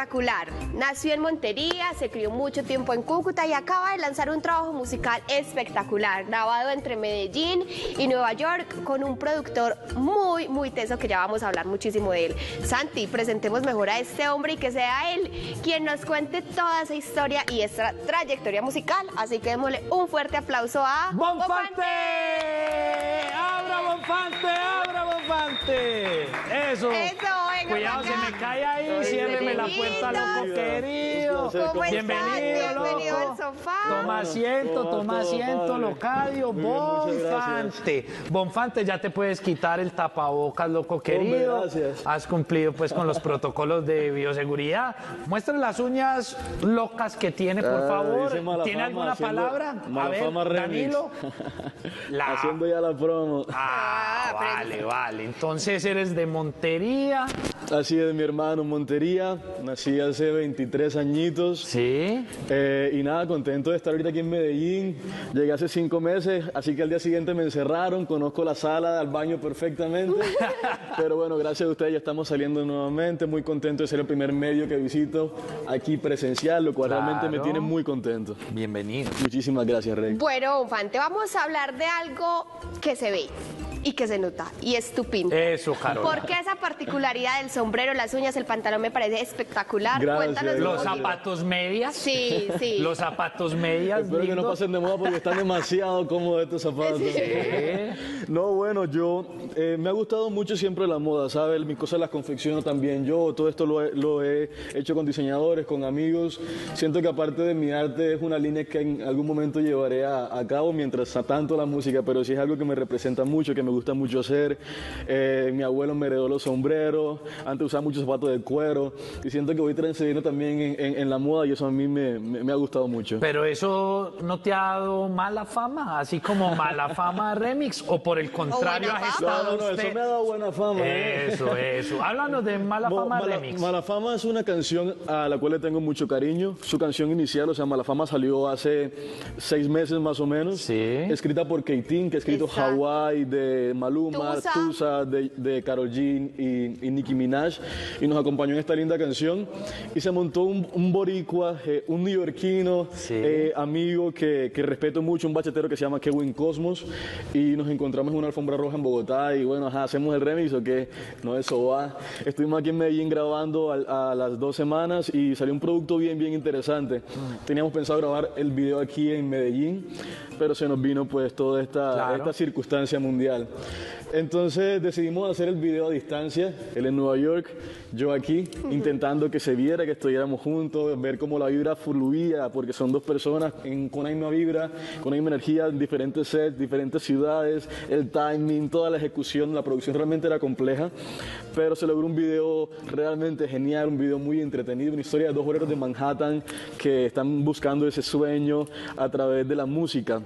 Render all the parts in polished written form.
espectacular. Nació en Montería, se crió mucho tiempo en Cúcuta y acaba de lanzar un trabajo musical espectacular, grabado entre Medellín y Nueva York con un productor muy teso que ya vamos a hablar muchísimo de él. Santi, presentemos mejor a este hombre y que sea él quien nos cuente toda esa historia y esta trayectoria musical. Así que démosle un fuerte aplauso a ¡Bonfante! ¡Abra, Bonfante! ¡Abra, Bonfante! Eso. Venga, cuidado, se me cae ahí, ciérreme la puerta, loco querido. ¿Cómo Bienvenido, loco. Bienvenido al sofá. Toma asiento, Locadio. Bonfante. Bonfante, ya te puedes quitar el tapabocas, loco querido. Hombre, gracias. Has cumplido pues con los protocolos de bioseguridad. Muestra las uñas locas que tiene, por favor. ¿Tiene alguna palabra? A ver, Danilo. Haciendo ya la promo. Vale. Entonces eres de Montería. Así es, mi hermano, Montería. Nací hace 23 añitos. Sí. Y nada, contento de estar ahorita aquí en Medellín. Llegué hace 5 meses, así que al día siguiente me encerraron. Conozco la sala, al baño perfectamente. Pero bueno, gracias a ustedes ya estamos saliendo nuevamente. Muy contento de ser el primer medio que visito aquí presencial, lo cual realmente me tiene muy contento. Bienvenido. Muchísimas gracias, Rey. Bueno, Bonfante, vamos a hablar de algo que se ve y que se nota, y es tu pinta. Eso, Carola. ¿Por qué esa particularidad del sombrero, las uñas, el pantalón me parece espectacular? Gracias. Cuéntanos un Los poquito. zapatos medias. Sí. Los zapatos medias. Espero que no pasen de moda porque están demasiado cómodos estos zapatos. No, bueno, yo me ha gustado mucho siempre la moda, ¿sabes? Mis cosas las confecciono también yo, todo esto lo he hecho con diseñadores, con amigos. Siento que aparte de mi arte es una línea que en algún momento llevaré a cabo mientras tanto la música, pero sí es algo que me representa mucho, que me gusta mucho hacer. Mi abuelo me heredó los sombreros, antes usaba muchos zapatos de cuero y siento que voy transcediendo también en la moda y eso a mí me ha gustado mucho. Pero eso no te ha dado mala fama, así como mala fama remix, o por el contrario buena has fama. estado No, usted... eso me ha dado buena fama. Eso. Háblanos de Mala Fama remix. Mala Fama es una canción a la cual le tengo mucho cariño. Su canción inicial, o sea, Mala Fama salió hace 6 meses más o menos. Sí. Escrita por Keitín, que ha escrito Exacto. Hawaii, de Maluma, Tusa, de Karol G y Nicki Minaj. Y nos acompañó en esta linda canción. Y se montó un boricua, un neoyorquino, amigo que respeto mucho, un bachatero que se llama Kevin Cosmos. Y nos encontramos en una alfombra roja en Bogotá. Y bueno, hacemos el remix o qué. No, eso va. Estuvimos aquí en Medellín grabando a las 2 semanas y salió un producto bien interesante. Teníamos pensado grabar el video aquí en Medellín, pero se nos vino pues toda esta circunstancia mundial. Entonces decidimos hacer el video a distancia, él en Nueva York, yo aquí, intentando que se viera, que estuviéramos juntos, ver cómo la vibra fluía, porque son 2 personas con una misma vibra, con una misma energía, en diferentes sets, diferentes ciudades, el timing, toda la ejecución, la producción realmente era compleja, pero se logró un video realmente genial, un video muy entretenido, una historia de 2 obreros de Manhattan que están buscando ese sueño a través de la música.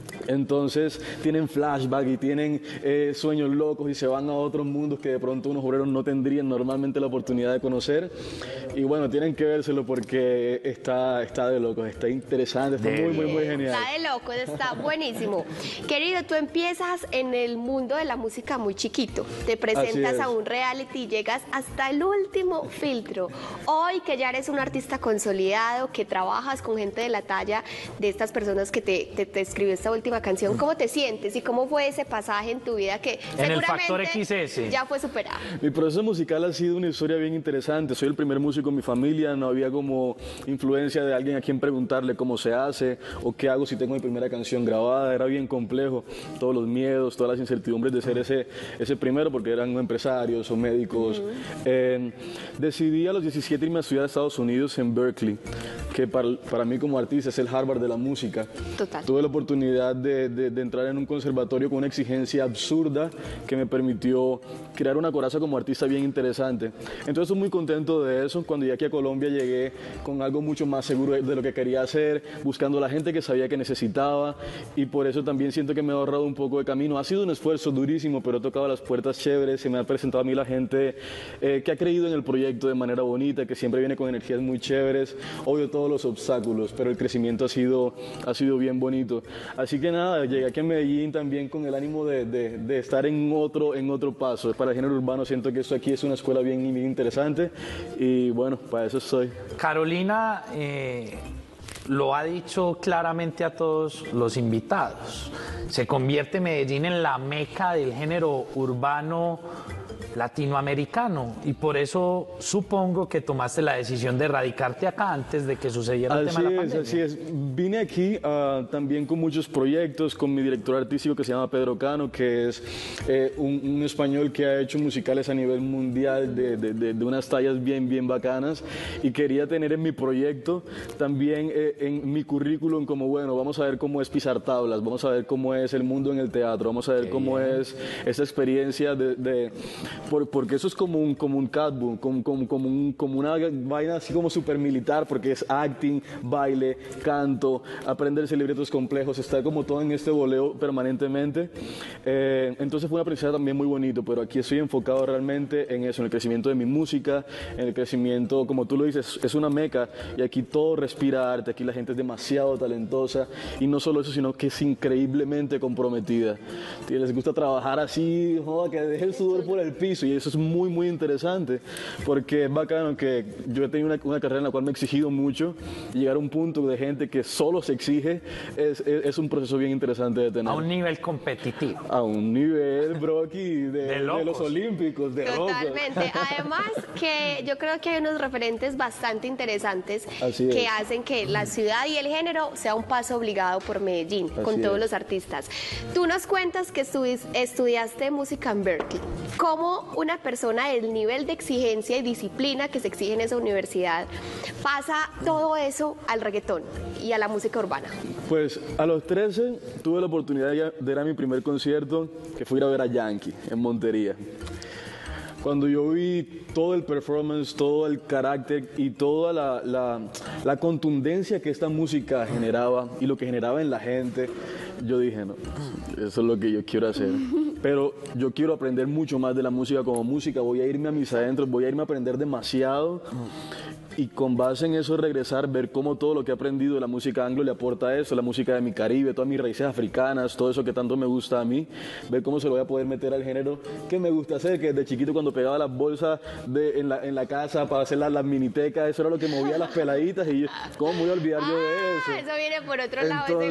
Entonces tienen flashback y tienen sueños locos y se van a otros mundos que de pronto unos obreros no tendrían normalmente la oportunidad de conocer. Y bueno, tienen que vérselo porque está de locos, está interesante, está muy genial. Está de loco, está buenísimo. Querido, tú empiezas en el mundo de la música muy chiquito. Te presentas a un reality y llegas hasta el último filtro. Hoy que ya eres un artista consolidado, que trabajas con gente de la talla de estas personas que te escribió esta última canción, ¿cómo te sientes y cómo fue ese pasaje en tu vida que en el Factor seguramente XS ya fue superado? Mi proceso musical ha sido una historia bien interesante. Soy el primer músico en mi familia, no había como influencia de alguien a quien preguntarle cómo se hace o qué hago si tengo mi primera canción grabada. Era bien complejo, todos los miedos, todas las incertidumbres de ser ese primero, porque eran empresarios o médicos. Decidí a los 17 irme a estudiar a Estados Unidos en Berkeley, que para mí como artista es el Harvard de la música. Total. Tuve la oportunidad de entrar en un conservatorio con una exigencia absurda que me permitió crear una coraza como artista bien interesante. Entonces estoy muy contento de eso. Cuando llegué aquí a Colombia llegué con algo mucho más seguro de lo que quería hacer, buscando a la gente que sabía que necesitaba, y por eso también siento que me he ahorrado un poco de camino. Ha sido un esfuerzo durísimo, pero he tocado las puertas chéveres, se me ha presentado a mí la gente que ha creído en el proyecto de manera bonita, que siempre viene con energías muy chéveres, obvio todos los obstáculos, pero el crecimiento ha sido bien bonito. Así que que nada, llegué aquí a Medellín también con el ánimo de estar en otro paso. Para el género urbano siento que esto aquí es una escuela bien interesante y bueno, para eso estoy. Carolina lo ha dicho claramente a todos los invitados. Se convierte Medellín en la meca del género urbano latinoamericano y por eso supongo que tomaste la decisión de radicarte acá antes de que sucediera el tema de la pandemia. Así es. Vine aquí también con muchos proyectos, con mi director artístico que se llama Pedro Cano, que es un español que ha hecho musicales a nivel mundial de unas tallas bien bacanas, y quería tener en mi proyecto también en mi currículum como, bueno, vamos a ver cómo es pisar tablas, vamos a ver cómo es el mundo en el teatro, vamos a ver cómo es esa experiencia porque eso es como un catboom, como una vaina así como súper militar, porque es acting, baile, canto, aprenderse libretos complejos, está como todo en este voleo permanentemente. Entonces fue una aprendizaje también muy bonito, pero aquí estoy enfocado realmente en eso, en el crecimiento de mi música, en el crecimiento, como tú lo dices, es una meca y aquí todo respira arte, aquí la gente es demasiado talentosa y no solo eso, sino que es increíblemente comprometida. Les gusta trabajar así, joder, que deje el sudor por el piso, y eso es muy interesante, porque es bacano que yo he tenido una carrera en la cual me he exigido mucho, y llegar a un punto de gente que solo se exige es un proceso bien interesante de tener. A un nivel competitivo. A un nivel, Brocky, de los olímpicos, de Totalmente. Además que yo creo que hay unos referentes bastante interesantes que hacen que la ciudad y el género sea un paso obligado por Medellín, con todos los artistas. Tú nos cuentas que estudiaste música en Berklee. ¿Cómo una persona del nivel de exigencia y disciplina que se exige en esa universidad pasa todo eso al reggaetón y a la música urbana? Pues a los 13 tuve la oportunidad de ir a mi primer concierto, que fue ir a ver a Yankee en Montería. Cuando yo vi todo el performance, todo el carácter y toda la contundencia que esta música generaba y lo que generaba en la gente, yo dije, no, eso es lo que yo quiero hacer. Pero yo quiero aprender mucho más de la música como música, voy a irme a mis adentros, voy a irme a aprender demasiado. Y con base en eso regresar, ver cómo todo lo que he aprendido de la música anglo le aporta a eso, la música de mi Caribe, todas mis raíces africanas, todo eso que tanto me gusta a mí, ver cómo se lo voy a poder meter al género que me gusta hacer, que desde chiquito cuando pegaba las bolsas en la casa para hacer las minitecas, eso era lo que movía a las peladitas, y yo, ¿cómo me voy a olvidar yo de eso? Eso viene por otro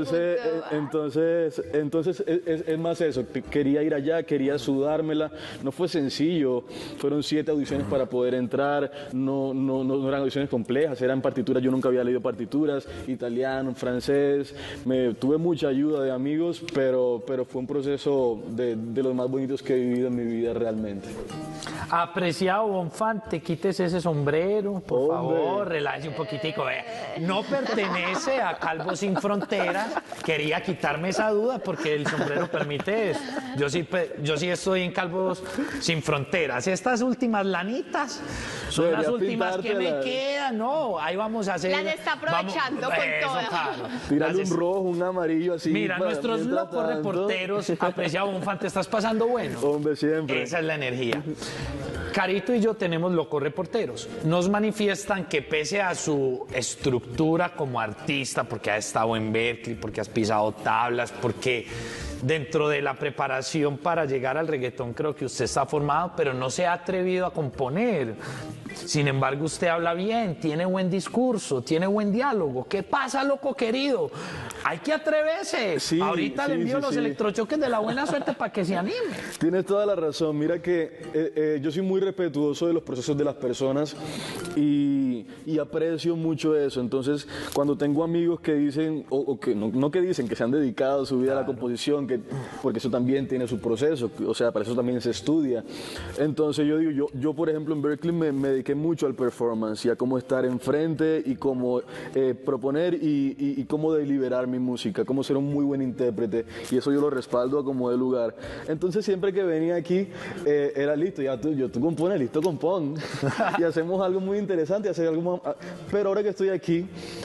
lado. Entonces es más eso, quería ir allá, quería sudármela, no fue sencillo, fueron 7 audiciones para poder entrar, no eran audiciones complejas, eran partituras, yo nunca había leído partituras, italiano, francés, tuve mucha ayuda de amigos, pero fue un proceso de los más bonitos que he vivido en mi vida realmente. Apreciado Bonfante, quítese ese sombrero, por favor, relájese un poquitico. No pertenece a Calvos Sin Fronteras, quería quitarme esa duda porque el sombrero permite eso. Yo sí estoy en Calvos Sin Fronteras. Estas últimas lanitas son las últimas que me quedan. No, ahí vamos a hacer. Las está aprovechando con todas. Claro. Tírale un rojo, un amarillo así. Mira, nuestros locos reporteros, apreciado Bonfante, ¿estás pasando bueno? Hombre, siempre. Esa es la energía. Carito y yo tenemos locos reporteros. Nos manifiestan que pese a su estructura como artista, porque ha estado en Berklee, porque has pisado tablas, porque dentro de la preparación para llegar al reggaetón creo que usted está formado, pero no se ha atrevido a componer. Sin embargo, usted habla bien, tiene buen discurso, tiene buen diálogo. ¿Qué pasa, loco querido? Hay que atreverse. Sí, ahorita le envío los electrochoques de la buena suerte para que se anime. Tienes toda la razón. Mira que yo soy muy respetuoso de los procesos de las personas y aprecio mucho eso. Entonces, cuando tengo amigos que dicen, o que no que dicen, que se han dedicado su vida a la composición, porque eso también tiene su proceso, o sea, para eso también se estudia. Entonces yo digo, yo por ejemplo en Berklee me dediqué mucho al performance y a cómo estar enfrente y cómo proponer y cómo deliberar mi música, cómo ser un muy buen intérprete, y eso yo lo respaldo a como de lugar. Entonces siempre que venía aquí era listo, tú compones, listo, compón y hacemos algo muy interesante, hacer pero ahora que estoy aquí,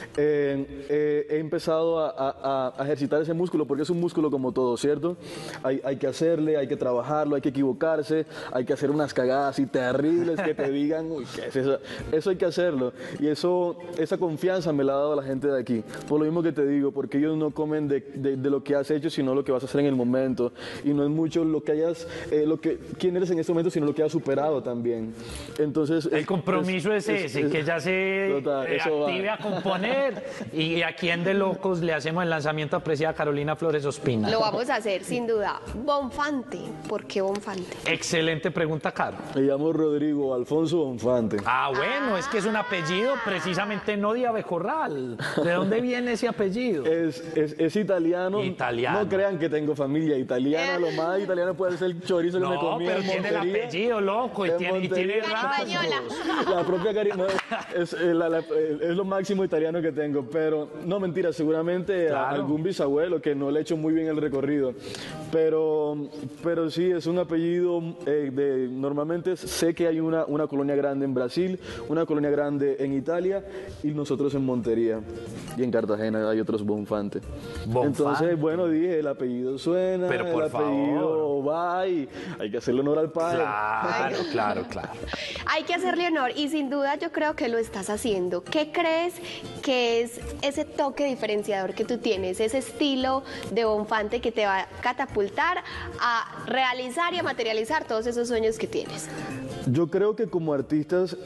he empezado a ejercitar ese músculo, porque es un músculo como todo, ¿cierto? Hay que hacerle, hay que trabajarlo, hay que equivocarse, hay que hacer unas cagadas así terribles que te digan, uy, ¿qué es eso? Eso hay que hacerlo. Y esa confianza me la ha dado la gente de aquí. Por lo mismo que te digo, porque ellos no comen de lo que has hecho, sino lo que vas a hacer en el momento. Y no es mucho lo que hayas, quién eres en este momento, sino lo que has superado también. Entonces, el compromiso es ese, que ya se active a componer. Y aquí en De Locos le hacemos el lanzamiento apreciada a Carolina Flores Ospina. Lo vamos a hacer, sin duda. Bonfante. ¿Por qué Bonfante? Excelente pregunta, Caro. Me llamo Rodrigo Alfonso Bonfante. Ah, bueno, es que es un apellido precisamente no de Abecorral. ¿De dónde viene ese apellido? Es italiano. Italiano. No crean que tengo familia italiana. Lo más italiano puede ser el chorizo que me comí en pero tiene el apellido, loco, y tiene rasgos. La propia Karina es lo máximo italiano que tengo, pero no, mentira, seguramente algún bisabuelo que no le he hecho muy bien el recorrido, pero sí, es un apellido normalmente sé que hay una colonia grande en Brasil, una colonia grande en Italia y nosotros en Montería y en Cartagena hay otros Bonfante. Entonces, bueno, dije, el apellido suena, pero por el apellido favor. Va y hay que hacerle honor al padre. Claro. Hay que hacerle honor y sin duda yo creo que lo estás haciendo. ¿Qué crees que es ese toque diferenciador que tú tienes, ese estilo de Bonfante que te va a catapultar a realizar y a materializar todos esos sueños que tienes? Yo creo que como artistas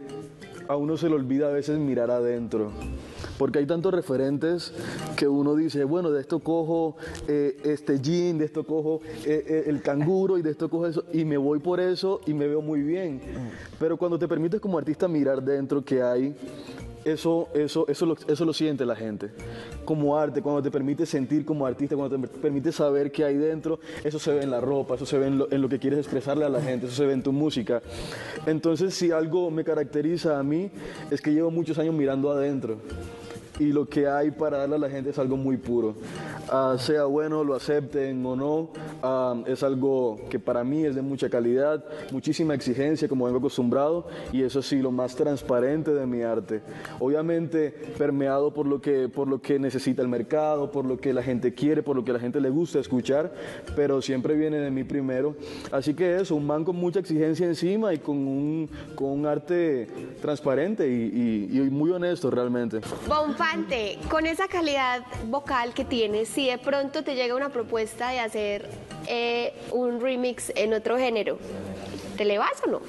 a uno se le olvida a veces mirar adentro. Porque hay tantos referentes que uno dice, bueno, de esto cojo este jean, de esto cojo el canguro y de esto cojo eso, y me voy por eso y me veo muy bien. Pero cuando te permites como artista mirar dentro que hay, eso lo siente la gente. Como arte, cuando te permite sentir como artista, cuando te permite saber qué hay dentro, eso se ve en la ropa, eso se ve en lo que quieres expresarle a la gente, eso se ve en tu música. Entonces, si algo me caracteriza a mí, es que llevo muchos años mirando adentro. Y lo que hay para darle a la gente es algo muy puro. Sea bueno, lo acepten o no, es algo que para mí es de mucha calidad, muchísima exigencia como vengo acostumbrado y eso sí, lo más transparente de mi arte. Obviamente permeado por lo que necesita el mercado, por lo que la gente quiere, por lo que a la gente le gusta escuchar, pero siempre viene de mí primero. Así que eso, un man con mucha exigencia encima y con un arte transparente y muy honesto realmente. Bonfante, con esa calidad vocal que tienes, si de pronto te llega una propuesta de hacer un remix en otro género, ¿te le vas o no?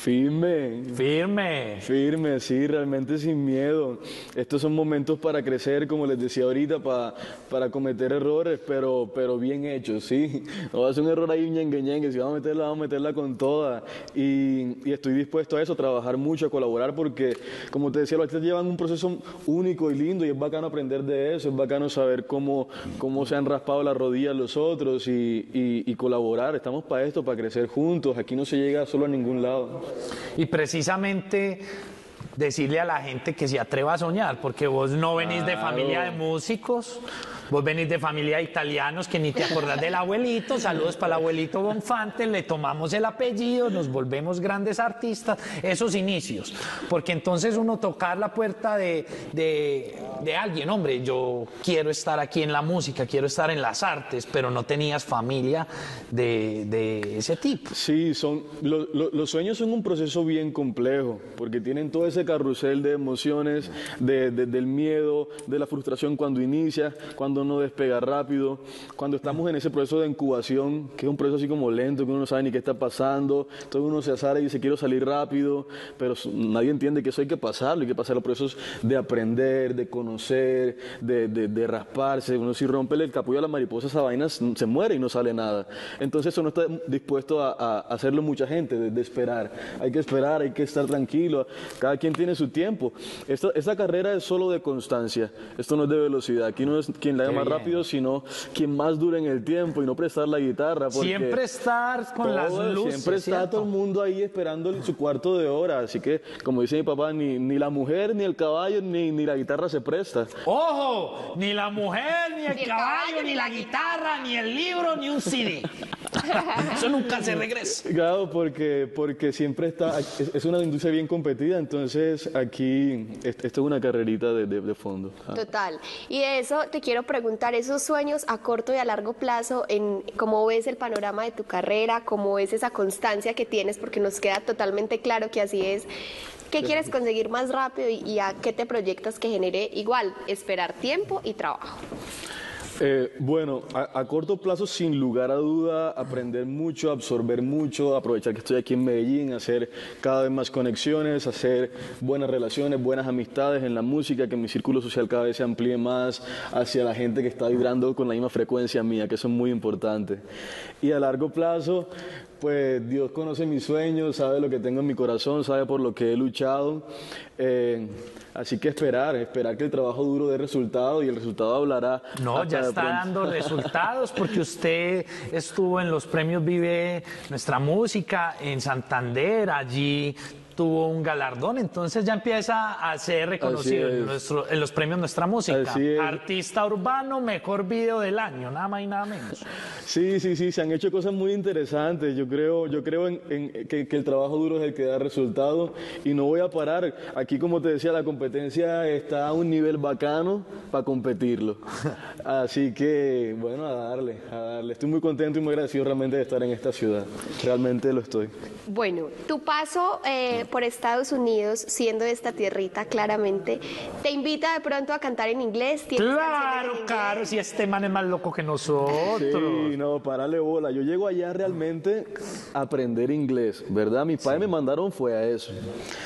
Firme, sí, realmente sin miedo. Estos son momentos para crecer, como les decía ahorita, para cometer errores, pero bien hechos, sí. No va a ser un error ahí ñengue, si vamos a meterla con toda. Y estoy dispuesto a eso, a trabajar mucho, a colaborar, porque, como te decía, los artistas llevan un proceso único y lindo, y es bacano aprender de eso, es bacano saber cómo se han raspado las rodillas los otros y colaborar. Estamos para esto, para crecer juntos. Aquí no se llega solo a ningún lado. Y precisamente decirle a la gente que se atreva a soñar, porque vos no venís de familia de músicos, vos venís de familia de italianos que ni te acordás del abuelito. Saludos para el abuelito Bonfante, le tomamos el apellido, nos volvemos grandes artistas, esos inicios, porque entonces uno tocar la puerta de alguien, hombre, yo quiero estar aquí en la música, quiero estar en las artes, pero no tenías familia de ese tipo. Sí, los sueños son un proceso bien complejo, porque tienen todo ese carrusel de emociones, del miedo, de la frustración cuando inicia, cuando uno despega rápido, cuando estamos en ese proceso de incubación, que es un proceso así como lento, que uno no sabe ni qué está pasando, todo uno se azara y dice quiero salir rápido, pero nadie entiende que eso hay que pasarlo, hay que pasar los procesos de aprender, de conocer, de rasparse. Uno si rompe el capullo a la mariposa, esa vaina se muere y no sale nada. Entonces eso no está dispuesto a hacerlo mucha gente, de esperar. Hay que esperar, hay que estar tranquilo, cada quien tiene su tiempo. Esta carrera es solo de constancia, esto no es de velocidad, aquí no es quien la haga más rápido, sino quien más dure en el tiempo y no prestar la guitarra. Siempre estar con las luces. Siempre está todo el mundo ahí esperando su cuarto de hora, así que, como dice mi papá, ni la mujer, ni el caballo, ni la guitarra se presta. ¡Ojo! Ni la mujer, ni el caballo, ni la guitarra, ni el libro, ni un CD. Eso nunca se regresa. Claro, porque siempre es una industria bien competida, entonces aquí esto es una carrerita de fondo. Total. Y de eso te quiero preguntar, esos sueños a corto y a largo plazo, ¿cómo ves el panorama de tu carrera? ¿Cómo ves esa constancia que tienes? Porque nos queda totalmente claro que así es. ¿Qué quieres conseguir más rápido y a qué te proyectas que genere igual? Esperar tiempo y trabajo. Bueno, a corto plazo, sin lugar a duda, aprender mucho, absorber mucho, aprovechar que estoy aquí en Medellín, hacer cada vez más conexiones, hacer buenas relaciones, buenas amistades en la música, que mi círculo social cada vez se amplíe más hacia la gente que está vibrando con la misma frecuencia mía, que eso es muy importante. Y a largo plazo, pues Dios conoce mis sueños, sabe lo que tengo en mi corazón, sabe por lo que he luchado. Así que esperar que el trabajo duro dé resultado y el resultado hablará. No, ya está dando resultados porque usted estuvo en los premios Vive Nuestra Música en Santander, allí tuvo un galardón, entonces ya empieza a ser reconocido en los premios Nuestra Música. Artista urbano, mejor video del año, nada más y nada menos. Sí, se han hecho cosas muy interesantes. Yo creo que el trabajo duro es el que da resultado y no voy a parar. Aquí, como te decía, la competencia está a un nivel bacano para competirlo. Así que, bueno, a darle. Estoy muy contento y muy agradecido realmente de estar en esta ciudad. Realmente lo estoy. Bueno, tu paso por Estados Unidos, siendo de esta tierrita, claramente, ¿te invita de pronto a cantar en inglés? Claro, si este man es más loco que nosotros. Sí, no, párale bola. Yo llego allá realmente a aprender inglés, ¿verdad? Mis padres me mandaron fue a eso.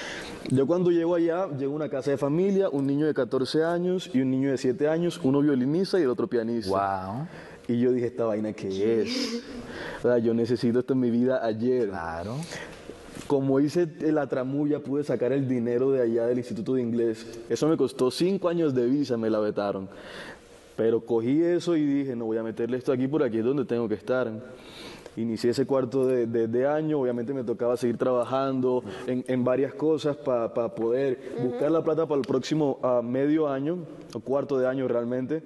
Yo cuando llego allá, llego a una casa de familia, un niño de 14 años y un niño de 7 años, uno violinista y el otro pianista. Wow. Y yo dije, ¿esta vaina qué es? O sea, yo necesito esto en mi vida ayer. Claro. Como hice la tramulla, pude sacar el dinero de allá del Instituto de Inglés. Eso me costó 5 años de visa, me la vetaron. Pero cogí eso y dije, no voy a meterle esto aquí, por aquí es donde tengo que estar. Inicié ese cuarto de año, obviamente me tocaba seguir trabajando en varias cosas para poder buscar la plata para el próximo medio año, o cuarto de año realmente.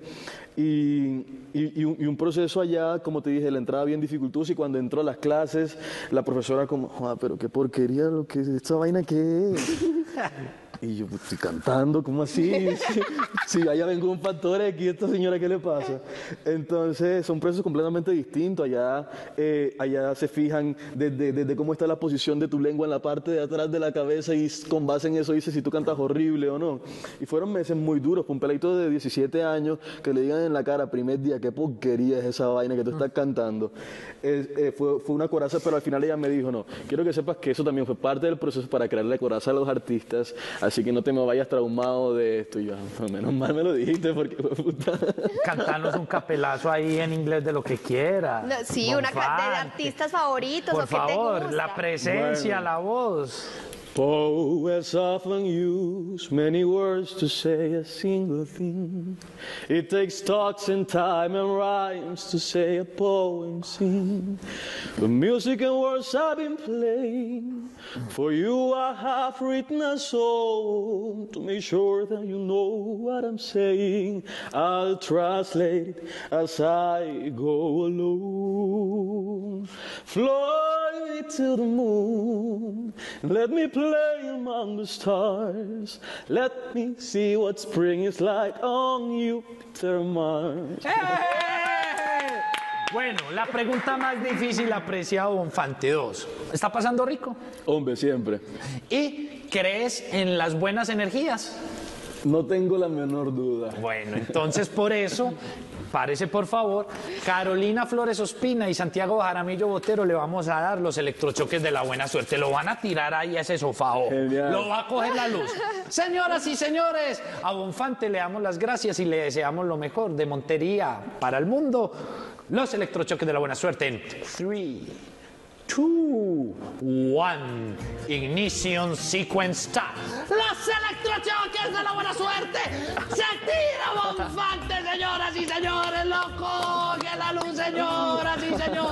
Y un proceso allá, como te dije, la entrada bien dificultosa y cuando entró a las clases, la profesora como, pero qué porquería, esta vaina que es. Y yo, pues, estoy cantando, ¿cómo así? Si allá vengo un factor aquí, esta señora, ¿qué le pasa? Entonces, son procesos completamente distintos. Allá se fijan desde cómo está la posición de tu lengua en la parte de atrás de la cabeza y con base en eso dice si tú cantas horrible o no. Y fueron meses muy duros. Para un peladito de 17 años que le digan en la cara, primer día, qué porquería es esa vaina que tú estás cantando. Fue una coraza, pero al final ella me dijo, no, quiero que sepas que eso también fue parte del proceso para crearle coraza a los artistas. Así que no te me vayas traumado de esto. Y yo, menos mal me lo dijiste porque fue puta. Cantanos un capelazo ahí en inglés de lo que quieras. No, sí, una de artistas favoritos. Por ¿o qué te favor, gusta? la presencia, la voz. Poets often use many words to say a single thing. It takes thoughts and time and rhymes to say a poem sing. The music and words I've been playing, for you I have written a song to make sure that you know what I'm saying. I'll translate it as I go along. Fly me to the moon, let me play among the stars. Let me see what spring is like on Jupiter Mars. Bueno, la pregunta más difícil, apreciado Bonfante 2. ¿Está pasando rico? Hombre, siempre. ¿Y crees en las buenas energías? No tengo la menor duda. Bueno, entonces por eso, párese por favor, Carolina Flores Ospina y Santiago Jaramillo Botero le vamos a dar los electrochoques de la buena suerte. Lo van a tirar ahí a ese sofá. Genial. Lo va a coger la luz. Señoras y señores, a Bonfante le damos las gracias y le deseamos lo mejor de Montería para el mundo. Los electrochoques de la buena suerte en 3, 2, 1. Ignition sequence start. Los electrochoques de la buena suerte. Se tira Bonfante, señoras y señores. Lo coge la luz, señoras y señores.